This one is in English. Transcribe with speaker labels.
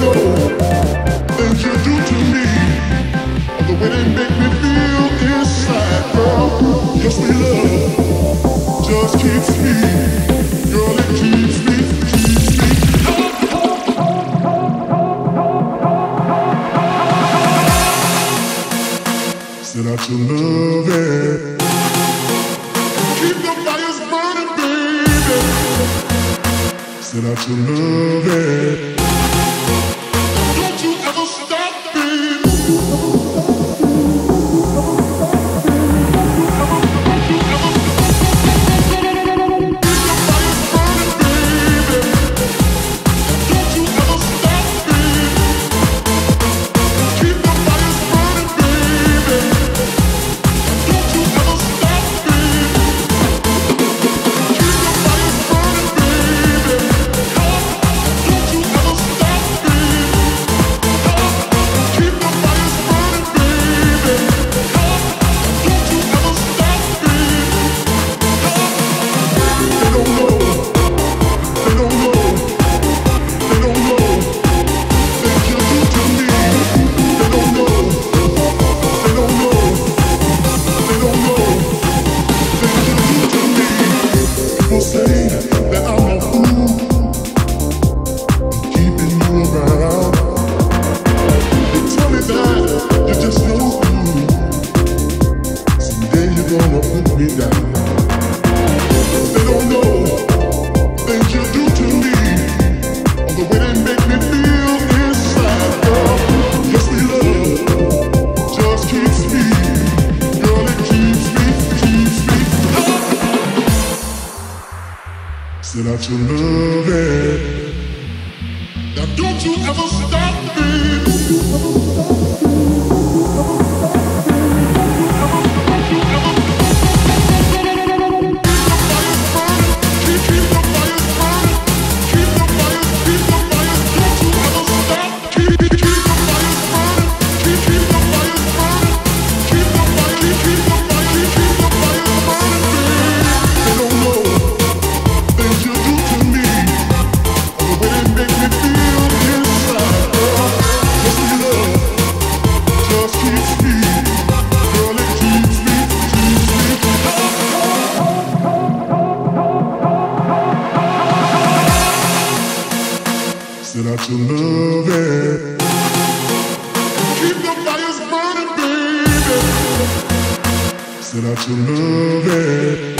Speaker 1: things you do to me, or the way they make me feel inside, girl. Yes, we love just keeps me, girl, it keeps me, keeps me. Set out your loving, keep the fires burning, baby. Set out your loving, don't you ever stop, baby. Set out your loving, now don't you ever stop, baby. Set out your loving, keep the fires burning, baby. Set out your loving.